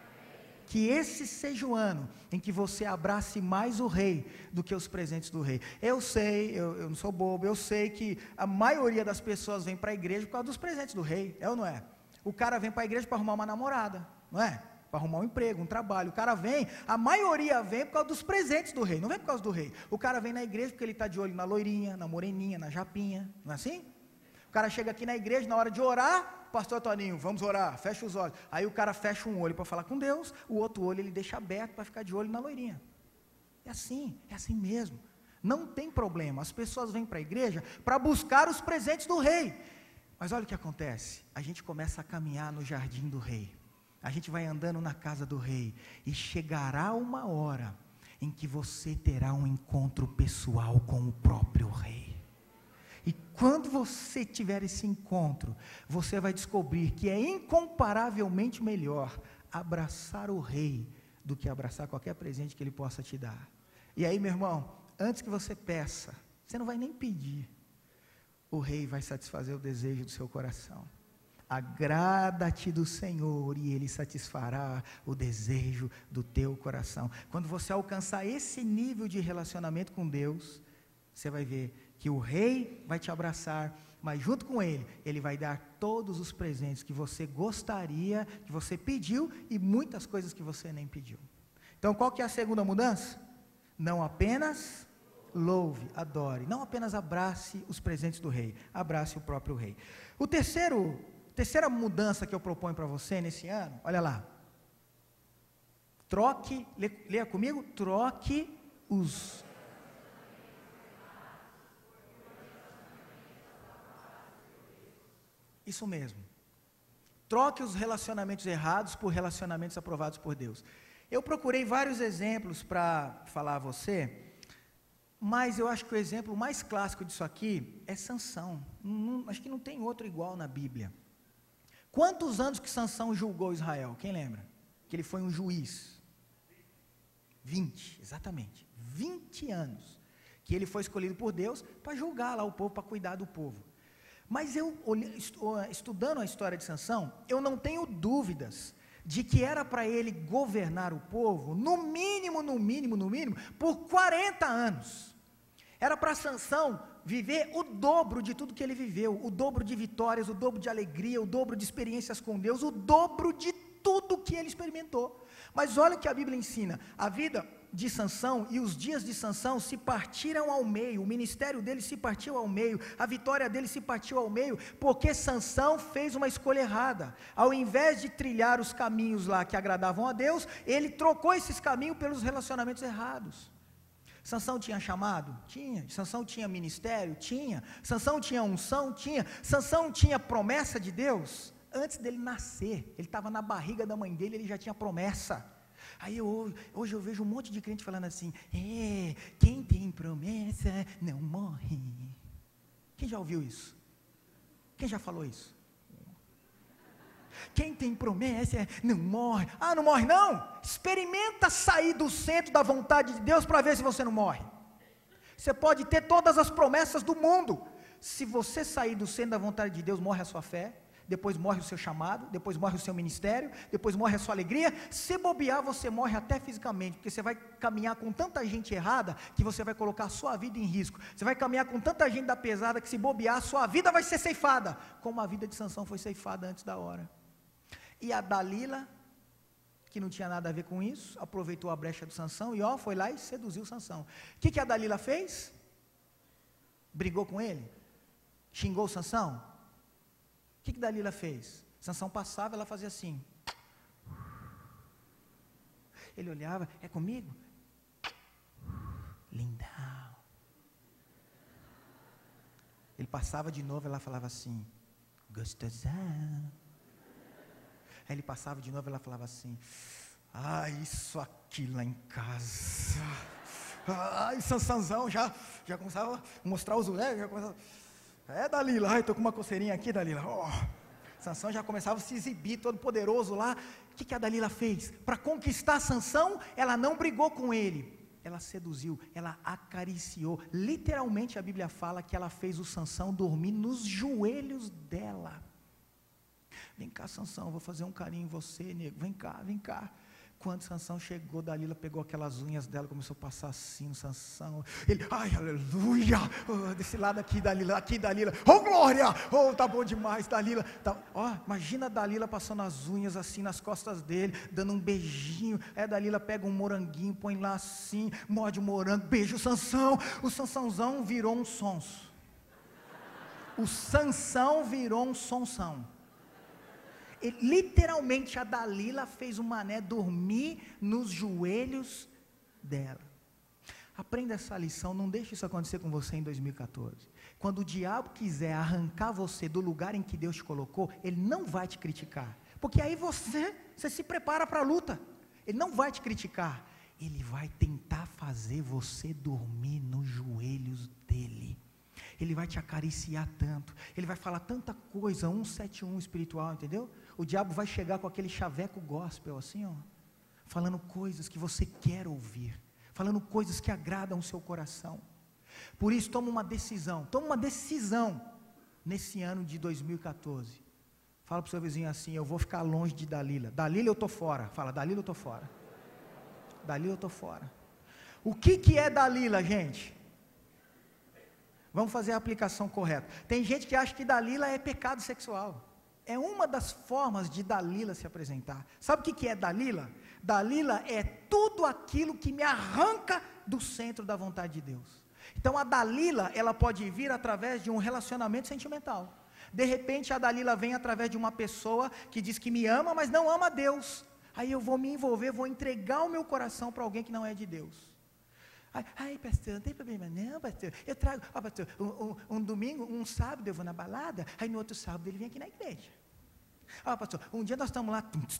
Speaker 1: Que esse seja o ano em que você abrace mais o rei do que os presentes do rei. Eu sei, eu, eu não sou bobo, eu sei que a maioria das pessoas vem para a igreja por causa dos presentes do rei, é ou não é? O cara vem para a igreja para arrumar uma namorada, não é? Para arrumar um emprego, um trabalho. O cara vem, a maioria vem por causa dos presentes do rei, não vem por causa do rei. O cara vem na igreja porque ele está de olho na loirinha, na moreninha, na japinha, não é assim? O cara chega aqui na igreja, na hora de orar, pastor Toninho, vamos orar, fecha os olhos. Aí o cara fecha um olho para falar com Deus, o outro olho ele deixa aberto para ficar de olho na loirinha. É assim, é assim mesmo. Não tem problema, as pessoas vêm para a igreja para buscar os presentes do rei. Mas olha o que acontece, a gente começa a caminhar no jardim do rei. A gente vai andando na casa do rei, e chegará uma hora em que você terá um encontro pessoal com o próprio rei. E quando você tiver esse encontro, você vai descobrir que é incomparavelmente melhor abraçar o rei do que abraçar qualquer presente que ele possa te dar. E aí, meu irmão, antes que você peça, você não vai nem pedir, o rei vai satisfazer o desejo do seu coração. Agrada-te do Senhor e Ele satisfará o desejo do teu coração. Quando você alcançar esse nível de relacionamento com Deus, você vai ver que o rei vai te abraçar, mas junto com ele, ele vai dar todos os presentes que você gostaria, que você pediu, e muitas coisas que você nem pediu. Então qual que é a segunda mudança? Não apenas louve, adore, não apenas abrace os presentes do rei, abrace o próprio rei. O terceiro Terceira mudança que eu proponho para você nesse ano, olha lá. Troque, lê, leia comigo, troque os... Isso mesmo. Troque os relacionamentos errados por relacionamentos aprovados por Deus. Eu procurei vários exemplos para falar a você, mas eu acho que o exemplo mais clássico disso aqui é Sansão. Não, acho que não tem outro igual na Bíblia. Quantos anos que Sansão julgou Israel? Quem lembra? Que ele foi um juiz. vinte, exatamente. vinte anos. Que ele foi escolhido por Deus para julgar lá o povo, para cuidar do povo. Mas eu, estudando a história de Sansão, eu não tenho dúvidas de que era para ele governar o povo, no mínimo, no mínimo, no mínimo, por quarenta anos. Era para Sansão viver o dobro de tudo que ele viveu, o dobro de vitórias, o dobro de alegria, o dobro de experiências com Deus, o dobro de tudo que ele experimentou. Mas olha o que a Bíblia ensina, a vida de Sansão e os dias de Sansão se partiram ao meio, o ministério dele se partiu ao meio, a vitória dele se partiu ao meio, porque Sansão fez uma escolha errada. Ao invés de trilhar os caminhos lá que agradavam a Deus, ele trocou esses caminhos pelos relacionamentos errados. Sansão tinha chamado? Tinha. Sansão tinha ministério? Tinha. Sansão tinha unção? Tinha. Sansão tinha promessa de Deus? Antes dele nascer, ele estava na barriga da mãe dele, ele já tinha promessa. Aí eu, hoje eu vejo um monte de crente falando assim, é, quem tem promessa não morre. Quem já ouviu isso? Quem já falou isso? Quem tem promessa não morre. Ah, não morre não? Experimenta sair do centro da vontade de Deus para ver se você não morre. Você pode ter todas as promessas do mundo. Se você sair do centro da vontade de Deus, morre a sua fé, depois morre o seu chamado, depois morre o seu ministério, depois morre a sua alegria. Se bobear, você morre até fisicamente, porque você vai caminhar com tanta gente errada, que você vai colocar a sua vida em risco. Você vai caminhar com tanta gente da pesada, que se bobear, a sua vida vai ser ceifada, como a vida de Sansão foi ceifada antes da hora. E a Dalila, que não tinha nada a ver com isso, aproveitou a brecha do Sansão e ó, foi lá e seduziu Sansão. O que, que a Dalila fez? Brigou com ele? Xingou Sansão? O que, que Dalila fez? Sansão passava, ela fazia assim. Ele olhava, é comigo? Lindão. Ele passava de novo, ela falava assim, gostosão. Aí ele passava de novo, ela falava assim, ah, isso aqui lá em casa. Ai, Sansãozão, já, já começava a mostrar os olhos, já começava, é Dalila, ai, estou com uma coceirinha aqui, Dalila. Oh. Sansão já começava a se exibir, todo poderoso lá. O que, que a Dalila fez? Para conquistar Sansão, ela não brigou com ele. Ela seduziu, ela acariciou. Literalmente a Bíblia fala que ela fez o Sansão dormir nos joelhos dela. Vem cá, Sansão, vou fazer um carinho em você, nego. Vem cá, vem cá. Quando Sansão chegou, Dalila pegou aquelas unhas dela, começou a passar assim no Sansão. Ele, ai, aleluia, oh, desse lado aqui, Dalila, aqui, Dalila, oh, glória, oh, tá bom demais, Dalila. Tá, oh, imagina a Dalila passando as unhas assim nas costas dele, dando um beijinho. Aí a Dalila pega um moranguinho, põe lá assim, morde o morango, beija o Sansão. O Sansãozão virou um sonso. O Sansão virou um sonsão. Ele, literalmente a Dalila fez o mané dormir nos joelhos dela. Aprenda essa lição, não deixe isso acontecer com você em dois mil e quatorze. Quando o diabo quiser arrancar você do lugar em que Deus te colocou, ele não vai te criticar, porque aí você, você se prepara para a luta. Ele não vai te criticar, ele vai tentar fazer você dormir nos joelhos dele. Ele vai te acariciar tanto, ele vai falar tanta coisa, cento e setenta e um espiritual, entendeu? O diabo vai chegar com aquele chaveco gospel assim, ó, falando coisas que você quer ouvir, falando coisas que agradam o seu coração. Por isso, toma uma decisão, toma uma decisão nesse ano de dois mil e quatorze. Fala para o seu vizinho assim, eu vou ficar longe de Dalila. Dalila eu estou fora. Fala, Dalila eu estou fora. Dalila eu estou fora. O que, que é Dalila, gente? Vamos fazer a aplicação correta. Tem gente que acha que Dalila é pecado sexual. É uma das formas de Dalila se apresentar. Sabe o que, que é Dalila? Dalila é tudo aquilo que me arranca do centro da vontade de Deus. Então a Dalila, ela pode vir através de um relacionamento sentimental. De repente a Dalila vem através de uma pessoa que diz que me ama, mas não ama Deus. Aí eu vou me envolver, vou entregar o meu coração para alguém que não é de Deus. Ai, ai, pastor, não tem problema não, pastor. Eu trago, ó, pastor, um, um, um domingo, um sábado eu vou na balada, aí no outro sábado ele vem aqui na igreja. Ó, pastor, um dia nós estamos lá,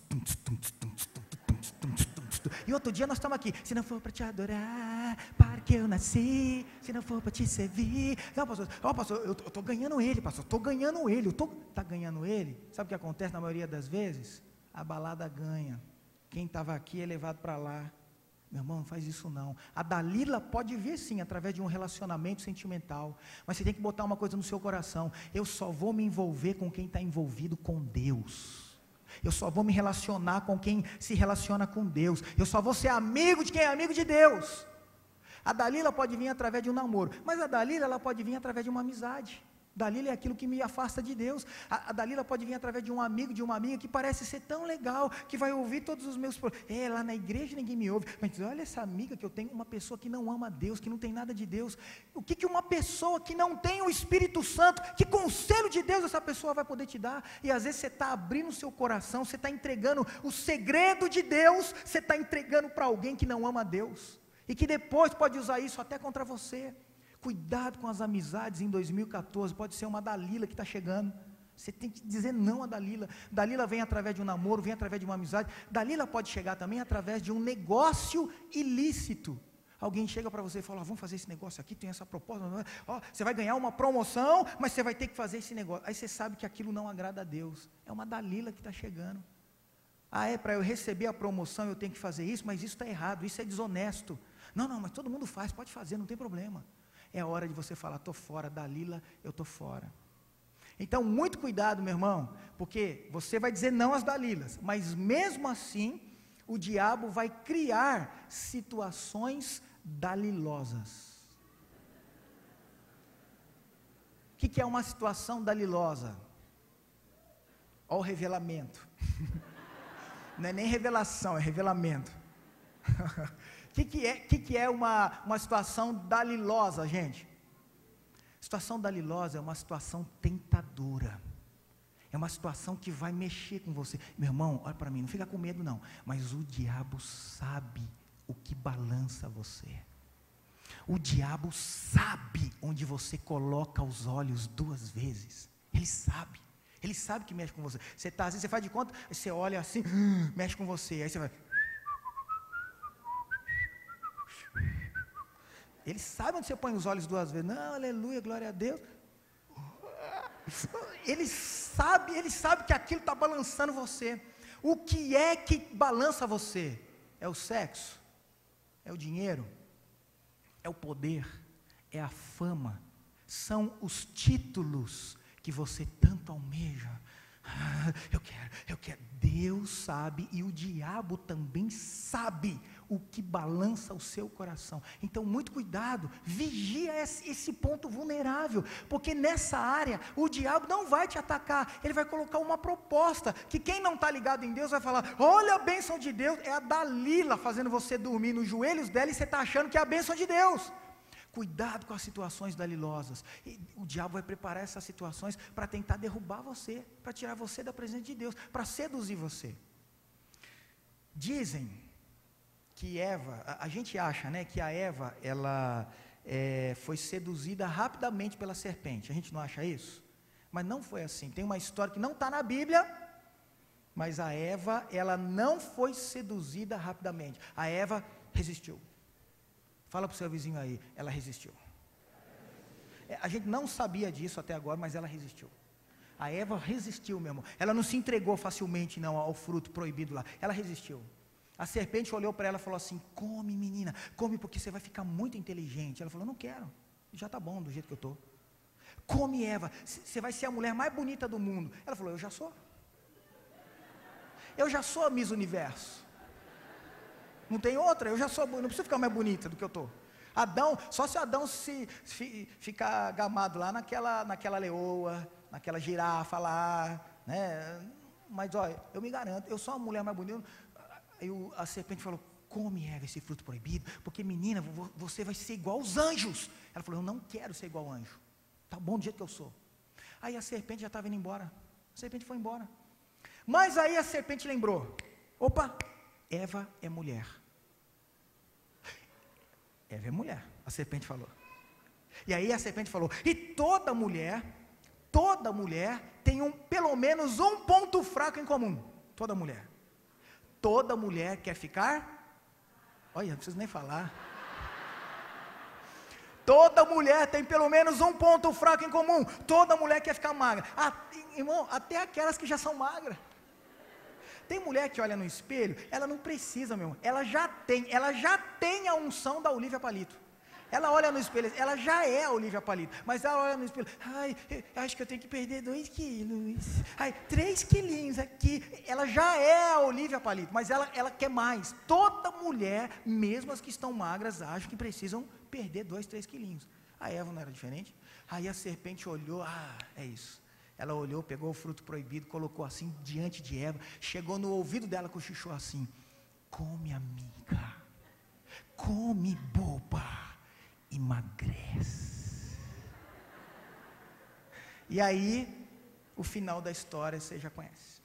Speaker 1: e outro dia nós estamos aqui, se não for para te adorar, para que eu nasci, se não for para te servir. Não, pastor, ó, pastor, eu estou ganhando ele, pastor, estou ganhando ele, eu estou, está ganhando ele. Sabe o que acontece na maioria das vezes? A balada ganha. Quem estava aqui é levado para lá. Meu irmão, não faz isso não. A Dalila pode vir sim, através de um relacionamento sentimental, mas você tem que botar uma coisa no seu coração, eu só vou me envolver com quem está envolvido com Deus, eu só vou me relacionar com quem se relaciona com Deus, eu só vou ser amigo de quem é amigo de Deus. A Dalila pode vir através de um namoro, mas a Dalila ela pode vir através de uma amizade. Dalila é aquilo que me afasta de Deus. A, a Dalila pode vir através de um amigo, de uma amiga que parece ser tão legal, que vai ouvir todos os meus problemas. É, lá na igreja ninguém me ouve, mas olha essa amiga que eu tenho, uma pessoa que não ama Deus, que não tem nada de Deus. O que, que uma pessoa que não tem o Espírito Santo, que conselho de Deus essa pessoa vai poder te dar? E às vezes você está abrindo o seu coração, você está entregando o segredo de Deus, você está entregando para alguém que não ama Deus, e que depois pode usar isso até contra você. Cuidado com as amizades em dois mil e quatorze, pode ser uma Dalila que está chegando, você tem que dizer não a Dalila. Dalila vem através de um namoro, vem através de uma amizade. Dalila pode chegar também através de um negócio ilícito. Alguém chega para você e fala, ah, vamos fazer esse negócio aqui, tem essa proposta, ó, você vai ganhar uma promoção, mas você vai ter que fazer esse negócio. Aí você sabe que aquilo não agrada a Deus, é uma Dalila que está chegando. Ah, é para eu receber a promoção eu tenho que fazer isso, mas isso está errado, isso é desonesto. Não, não, mas todo mundo faz, pode fazer, não tem problema. É a hora de você falar, estou fora, Dalila, eu estou fora. Então, muito cuidado, meu irmão, porque você vai dizer não às Dalilas, mas mesmo assim, o diabo vai criar situações dalilosas. O que, que é uma situação dalilosa? Olha o revelamento. Não é nem revelação, é revelamento. O que, que é, que que é uma, uma situação dalilosa, gente? Situação dalilosa é uma situação tentadora. É uma situação que vai mexer com você. Meu irmão, olha para mim, não fica com medo não. Mas o diabo sabe o que balança você. O diabo sabe onde você coloca os olhos duas vezes. Ele sabe. Ele sabe que mexe com você. Você está assim, você faz de conta, você olha assim, mexe com você. Aí você vai... Ele sabe onde você põe os olhos duas vezes. Não, aleluia, glória a Deus. Ele sabe, ele sabe que aquilo está balançando você. O que é que balança você? É o sexo? É o dinheiro? É o poder? É a fama? São os títulos que você tanto almeja? Ah, eu quero, eu quero. Deus sabe e o diabo também sabe o que balança o seu coração. Então, muito cuidado, vigia esse, esse ponto vulnerável, porque nessa área o diabo não vai te atacar, ele vai colocar uma proposta, que quem não está ligado em Deus vai falar, olha a bênção de Deus, é a Dalila fazendo você dormir nos joelhos dela e você está achando que é a bênção de Deus. Cuidado com as situações dalilosas. E o diabo vai preparar essas situações para tentar derrubar você, para tirar você da presença de Deus, para seduzir você. Dizem que Eva, a, a gente acha, né, que a Eva, ela é, foi seduzida rapidamente pela serpente. A gente não acha isso? Mas não foi assim. Tem uma história que não está na Bíblia, mas a Eva, ela não foi seduzida rapidamente. A Eva resistiu. Fala para o seu vizinho aí, ela resistiu. É, a gente não sabia disso até agora, mas ela resistiu. A Eva resistiu, meu irmão. Ela não se entregou facilmente não ao fruto proibido lá. Ela resistiu. A serpente olhou para ela e falou assim, come menina, come porque você vai ficar muito inteligente. Ela falou, não quero, já está bom do jeito que eu estou. Come Eva, você vai ser a mulher mais bonita do mundo. Ela falou, eu já sou. Eu já sou a Miss Universo. Não tem outra, eu já sou, não preciso ficar mais bonita do que eu estou. Adão, só se Adão se, se ficar gamado lá naquela, naquela leoa, naquela girafa lá, né? Mas olha, eu me garanto, eu sou a mulher mais bonita. Aí a serpente falou, come Eva esse fruto proibido, porque menina, você vai ser igual aos anjos. Ela falou, eu não quero ser igual ao anjo, tá bom do jeito que eu sou. Aí a serpente já estava indo embora, a serpente foi embora. Mas aí a serpente lembrou, opa, Eva é mulher. Eva é mulher, a serpente falou. E aí a serpente falou, e toda mulher, toda mulher tem um, pelo menos um ponto fraco em comum. Toda mulher. Toda mulher quer ficar, olha, não preciso nem falar. Toda mulher tem pelo menos um ponto fraco em comum. Toda mulher quer ficar magra. Ah, irmão, até aquelas que já são magras. Tem mulher que olha no espelho, ela não precisa, meu irmão, ela já tem, ela já tem a unção da Olívia Palito. Ela olha no espelho, ela já é a Olívia Palito, mas ela olha no espelho, ai, acho que eu tenho que perder dois quilos, ai, três quilinhos aqui, ela já é a Olívia Palito, mas ela, ela quer mais. Toda mulher, mesmo as que estão magras, acham que precisam perder dois, três quilinhos. A Eva não era diferente? Aí a serpente olhou, ah, é isso. Ela olhou, pegou o fruto proibido, colocou assim diante de Eva, chegou no ouvido dela, cochichou assim, come amiga, come boba, emagrece. E aí, o final da história você já conhece.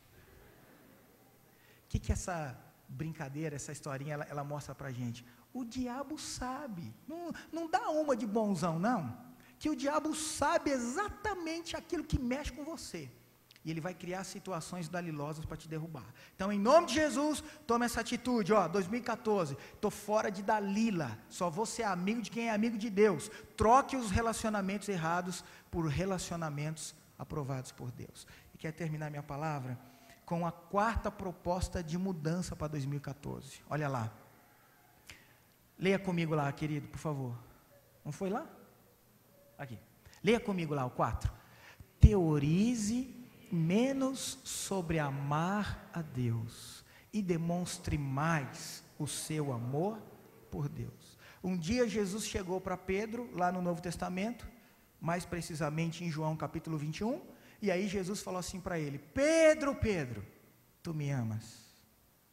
Speaker 1: O que que essa brincadeira, essa historinha, ela, ela mostra pra gente? O diabo sabe, não, não dá uma de bonzão não, que o diabo sabe exatamente aquilo que mexe com você, e ele vai criar situações dalilosas para te derrubar. Então, em nome de Jesus, tome essa atitude, ó, dois mil e quatorze, estou fora de Dalila, só vou ser amigo de quem é amigo de Deus, troque os relacionamentos errados por relacionamentos aprovados por Deus. E quero terminar minha palavra com a quarta proposta de mudança para dois mil e quatorze, olha lá, leia comigo lá, querido, por favor, não foi lá? Aqui, leia comigo lá o quatro. Teorize menos sobre amar a Deus e demonstre mais o seu amor por Deus. Um dia Jesus chegou para Pedro, lá no Novo Testamento, mais precisamente em João capítulo vinte e um, e aí Jesus falou assim para ele, Pedro, Pedro, tu me amas?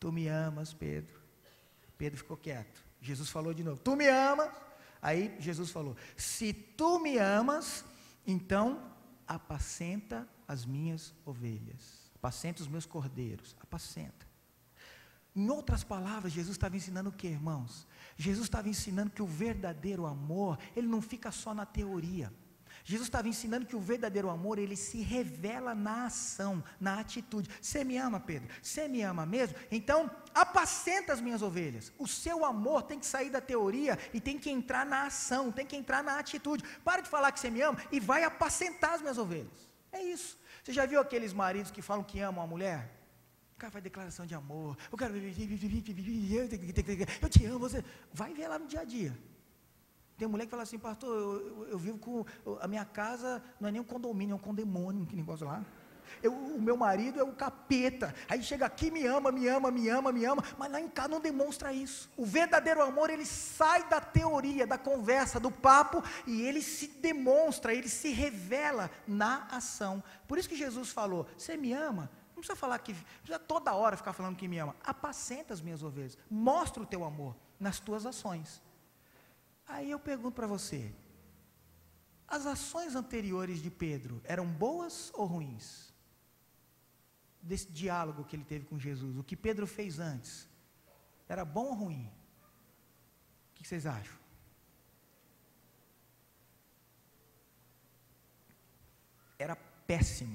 Speaker 1: Tu me amas, Pedro? Pedro ficou quieto. Jesus falou de novo, tu me amas? Aí Jesus falou, se tu me amas, então apacenta as minhas ovelhas, apacenta os meus cordeiros, apacenta. Em outras palavras, Jesus estava ensinando o que, irmãos? Jesus estava ensinando que o verdadeiro amor, ele não fica só na teoria. Jesus estava ensinando que o verdadeiro amor, ele se revela na ação, na atitude. Você me ama, Pedro? Você me ama mesmo? Então, apacenta as minhas ovelhas. O seu amor tem que sair da teoria e tem que entrar na ação, tem que entrar na atitude. Para de falar que você me ama e vai apacentar as minhas ovelhas. É isso. Você já viu aqueles maridos que falam que amam a mulher? O cara faz declaração de amor. O cara, eu te amo, você. Vai ver lá no dia a dia. Tem mulher que fala assim, pastor, eu, eu, eu vivo com, a minha casa não é nem um condomínio, é um condemônio, que negócio lá. Eu, o meu marido é o capeta, aí chega aqui, me ama, me ama, me ama, me ama, mas lá em casa não demonstra isso. O verdadeiro amor, ele sai da teoria, da conversa, do papo, e ele se demonstra, ele se revela na ação. Por isso que Jesus falou, você me ama? Não precisa falar que, não precisa toda hora ficar falando que me ama. Apacenta as minhas ovelhas, mostra o teu amor nas tuas ações. Aí eu pergunto para você, as ações anteriores de Pedro eram boas ou ruins? Desse diálogo que ele teve com Jesus, o que Pedro fez antes, era bom ou ruim? O que vocês acham? Era péssimo.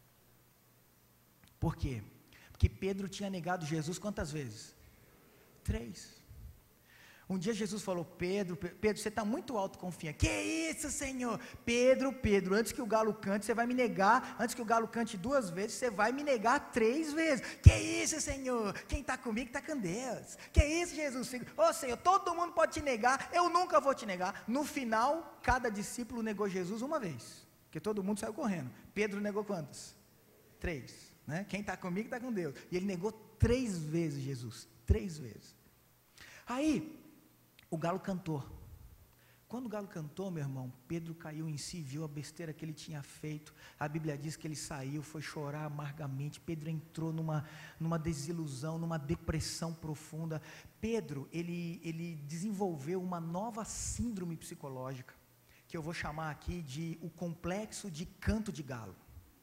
Speaker 1: Por quê? Porque Pedro tinha negado Jesus quantas vezes? Três. Um dia Jesus falou, Pedro, Pedro, você está muito autoconfiante. Que isso, Senhor? Pedro, Pedro, antes que o galo cante, você vai me negar, antes que o galo cante duas vezes, você vai me negar três vezes. Que isso, Senhor? Quem está comigo está com Deus. Que isso, Jesus? Ô, oh, Senhor, todo mundo pode te negar, eu nunca vou te negar. No final, cada discípulo negou Jesus uma vez, porque todo mundo saiu correndo. Pedro negou quantas? Três. Né? Quem está comigo está com Deus. E ele negou três vezes Jesus, três vezes. Aí, o galo cantou. Quando o galo cantou, meu irmão, Pedro caiu em si, viu a besteira que ele tinha feito. A Bíblia diz que ele saiu, foi chorar amargamente. Pedro entrou numa, numa desilusão, numa depressão profunda. Pedro, ele, ele desenvolveu uma nova síndrome psicológica, que eu vou chamar aqui de o complexo de canto de galo.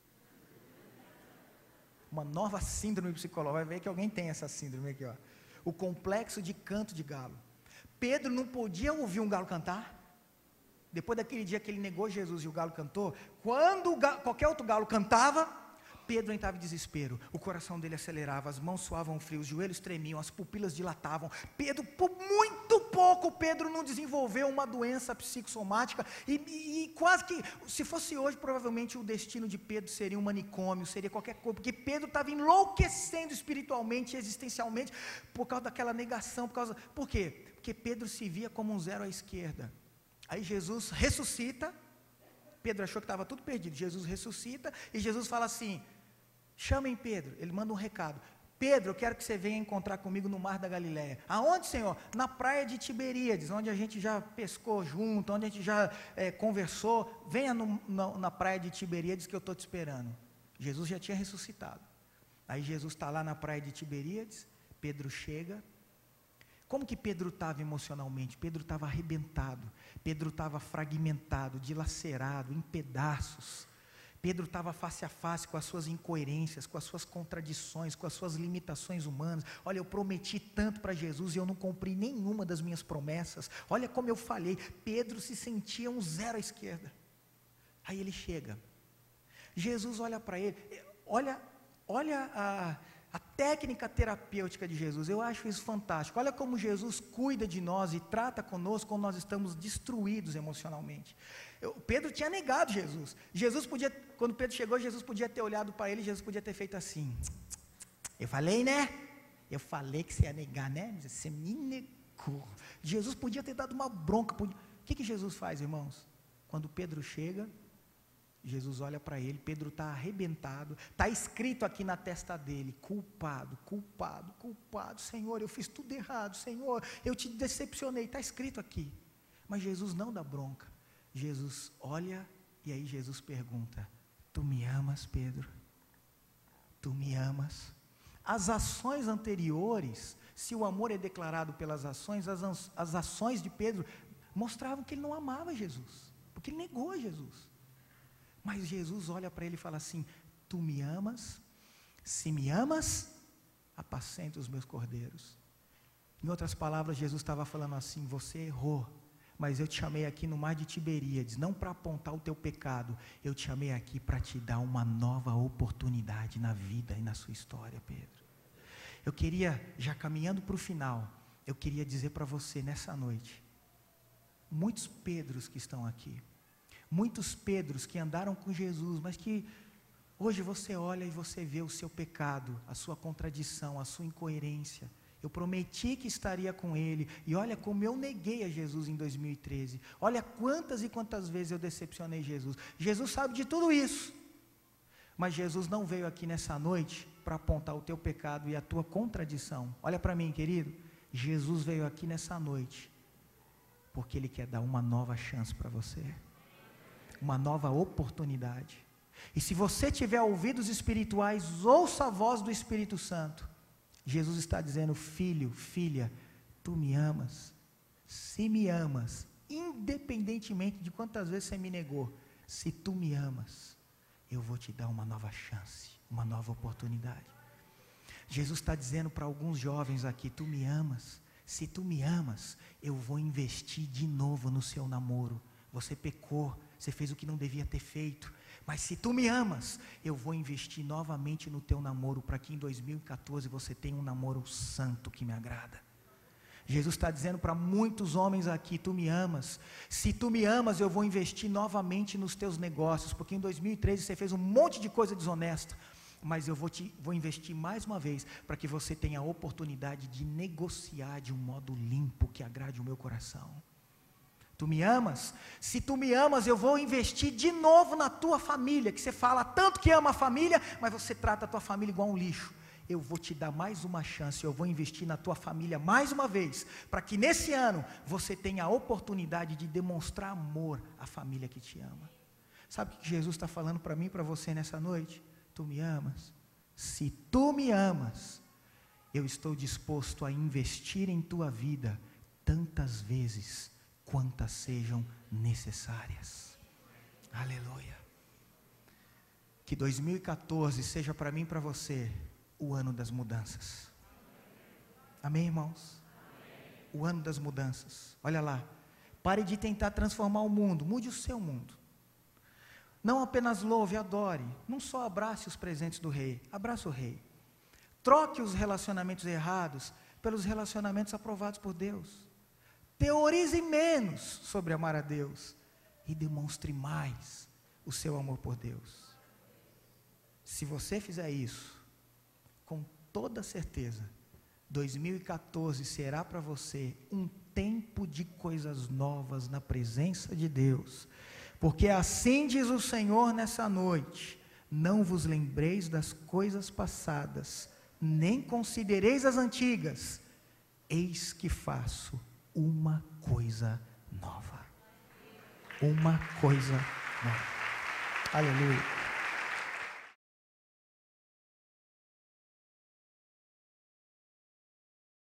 Speaker 1: Uma nova síndrome psicológica. Vai ver que alguém tem essa síndrome aqui, ó. O complexo de canto de galo. Pedro não podia ouvir um galo cantar. Depois daquele dia que ele negou Jesus e o galo cantou, quando o galo, qualquer outro galo cantava, Pedro entrava em desespero, o coração dele acelerava, as mãos suavam frio, os joelhos tremiam, as pupilas dilatavam. Pedro, por muito pouco, Pedro não desenvolveu uma doença psicossomática, e, e, e quase que, se fosse hoje, provavelmente o destino de Pedro seria um manicômio, seria qualquer coisa, porque Pedro estava enlouquecendo espiritualmente e existencialmente, por causa daquela negação, por causa, por quê? Porque Pedro se via como um zero à esquerda. Aí Jesus ressuscita, Pedro achou que estava tudo perdido, Jesus ressuscita, e Jesus fala assim, chamem Pedro, ele manda um recado, Pedro, eu quero que você venha encontrar comigo no mar da Galileia. Aonde, Senhor? Na praia de Tiberíades, onde a gente já pescou junto, onde a gente já é, conversou, venha no, na, na praia de Tiberíades que eu estou te esperando. Jesus já tinha ressuscitado, aí Jesus está lá na praia de Tiberíades, Pedro chega. Como que Pedro estava emocionalmente? Pedro estava arrebentado, Pedro estava fragmentado, dilacerado, em pedaços. Pedro estava face a face com as suas incoerências, com as suas contradições, com as suas limitações humanas. Olha, eu prometi tanto para Jesus e eu não cumpri nenhuma das minhas promessas. Olha como eu falhei. Pedro se sentia um zero à esquerda. Aí ele chega. Jesus olha para ele, olha, olha a... A técnica terapêutica de Jesus, eu acho isso fantástico. Olha como Jesus cuida de nós e trata conosco quando nós estamos destruídos emocionalmente. Eu, Pedro tinha negado Jesus. Jesus podia, quando Pedro chegou, Jesus podia ter olhado para ele, Jesus podia ter feito assim. Eu falei, né? Eu falei que você ia negar, né? Você me negou. Jesus podia ter dado uma bronca. Podia... O que, que Jesus faz, irmãos? Quando Pedro chega, Jesus olha para ele, Pedro está arrebentado, está escrito aqui na testa dele, culpado, culpado, culpado, Senhor, eu fiz tudo errado, Senhor, eu te decepcionei, está escrito aqui, mas Jesus não dá bronca, Jesus olha, e aí Jesus pergunta, tu me amas, Pedro? Tu me amas? As ações anteriores, se o amor é declarado pelas ações, as, as ações de Pedro mostravam que ele não amava Jesus, porque ele negou Jesus. Mas Jesus olha para ele e fala assim: tu me amas? Se me amas, apacenta os meus cordeiros. Em outras palavras, Jesus estava falando assim: você errou, mas eu te chamei aqui no mar de Tiberíades, não para apontar o teu pecado, eu te chamei aqui para te dar uma nova oportunidade na vida e na sua história, Pedro. Eu queria, já caminhando para o final, eu queria dizer para você nessa noite, muitos Pedros que estão aqui, muitos Pedros que andaram com Jesus, mas que hoje você olha e você vê o seu pecado, a sua contradição, a sua incoerência. Eu prometi que estaria com Ele, e olha como eu neguei a Jesus em dois mil e treze, olha quantas e quantas vezes eu decepcionei Jesus. Jesus sabe de tudo isso, mas Jesus não veio aqui nessa noite para apontar o teu pecado e a tua contradição. Olha para mim, querido, Jesus veio aqui nessa noite, porque Ele quer dar uma nova chance para você, uma nova oportunidade. E se você tiver ouvidos espirituais, ouça a voz do Espírito Santo. Jesus está dizendo: filho, filha, tu me amas? Se me amas, independentemente de quantas vezes você me negou, se tu me amas, eu vou te dar uma nova chance, uma nova oportunidade. Jesus está dizendo para alguns jovens aqui: tu me amas? Se tu me amas, eu vou investir de novo no seu namoro. Você pecou, você fez o que não devia ter feito, mas se tu me amas, eu vou investir novamente no teu namoro, para que em dois mil e quatorze você tenha um namoro santo que me agrada. Jesus está dizendo para muitos homens aqui: tu me amas? Se tu me amas, eu vou investir novamente nos teus negócios, porque em dois mil e treze você fez um monte de coisa desonesta, mas eu vou, te, vou investir mais uma vez, para que você tenha a oportunidade de negociar de um modo limpo, que agrade o meu coração. Tu me amas? Se tu me amas, eu vou investir de novo na tua família, que você fala tanto que ama a família, mas você trata a tua família igual um lixo. Eu vou te dar mais uma chance, eu vou investir na tua família mais uma vez, para que nesse ano você tenha a oportunidade de demonstrar amor à família que te ama. Sabe o que Jesus está falando para mim e para você nessa noite? Tu me amas? Se tu me amas, eu estou disposto a investir em tua vida tantas vezes quantas sejam necessárias. Aleluia. Que dois mil e quatorze seja para mim e para você o ano das mudanças. Amém, irmãos? Amém. O ano das mudanças. Olha lá, pare de tentar transformar o mundo, mude o seu mundo. Não apenas louve, adore, não só abrace os presentes do rei, abrace o rei. Troque os relacionamentos errados pelos relacionamentos aprovados por Deus. Teorize menos sobre amar a Deus e demonstre mais o seu amor por Deus. Se você fizer isso, com toda certeza, dois mil e quatorze será para você um tempo de coisas novas na presença de Deus. Porque assim diz o Senhor nessa noite: não vos lembreis das coisas passadas, nem considereis as antigas. Eis que faço uma coisa nova. Uma coisa nova. Aleluia.